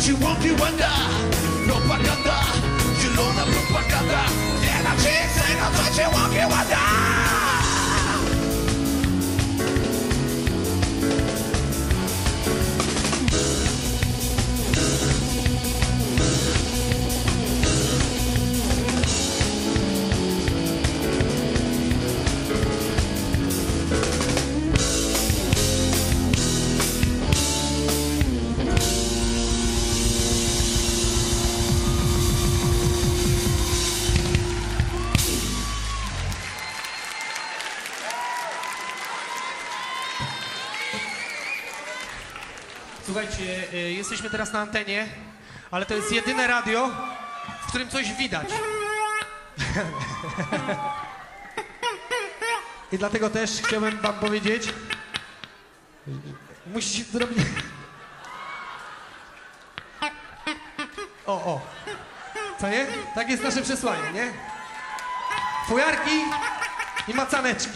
you want, you wonder. Propaganda, zielona propaganda. Nie na czyste, no co cię want, you wonder. Słuchajcie, jesteśmy teraz na antenie, ale to jest jedyne radio, w którym coś widać. I dlatego też chciałbym wam powiedzieć, musicie zrobić... O. Co nie? Tak jest nasze przesłanie, nie? Fujarki i macaneczki.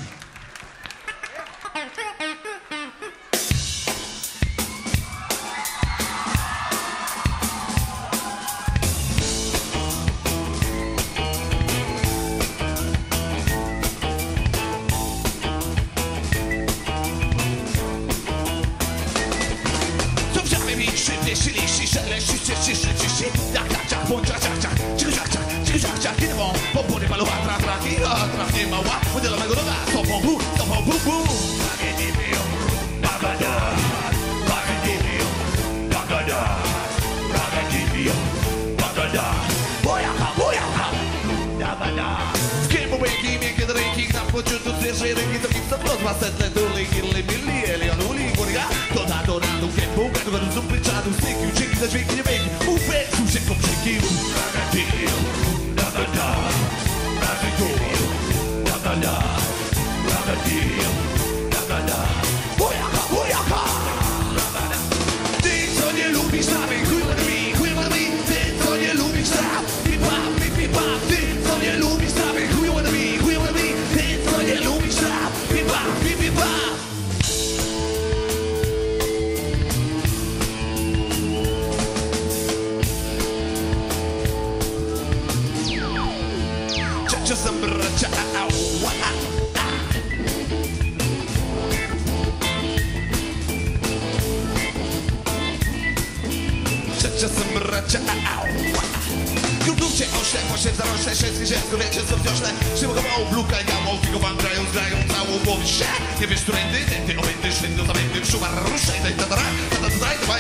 Nie wiesz, którędy, ty obędziesz, ty zamędy, szuwar, ruszaj, daj, daj, daj, daj,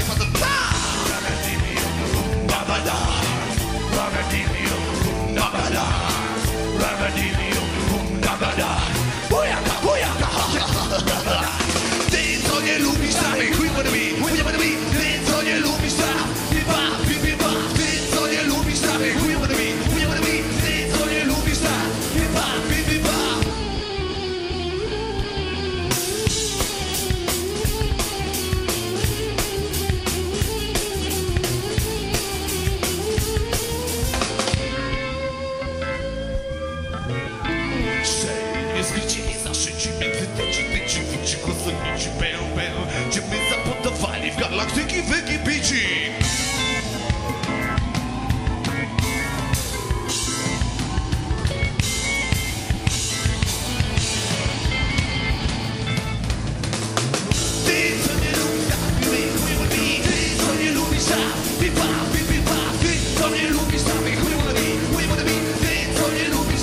ty, co nie lubisz samych, chuj będę mi, ty, co nie lubisz sam, ty, co nie lubisz samych, chuj będę mi, ty, co nie lubisz sam, gdzie my zapodawali w galaktyki wygibici. Ty, co nie lubisz sam, ty, co nie lubisz sam, ty, co nie lubisz sam, ty, co nie lubisz, ty, co nie lubisz,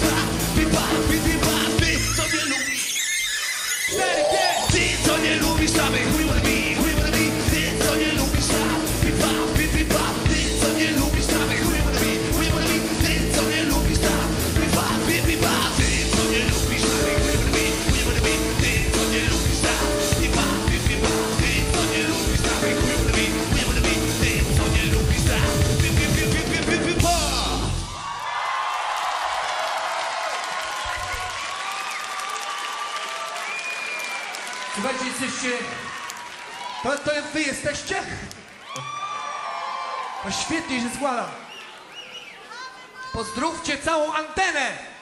ty, co nie lubisz samych, ty, co nie lubisz sam, ty, co nie lubisz samych, ty, co nie lubisz sam, ty, co nie lubisz sam, ty, co nie lubisz samych, ty, co nie lubisz sam, ty, co nie lubisz samych, ty, co nie lubisz sam. Słuchajcie, jesteście... To wy jesteście? No świetnie się składa. Pozdrówcie całą antenę!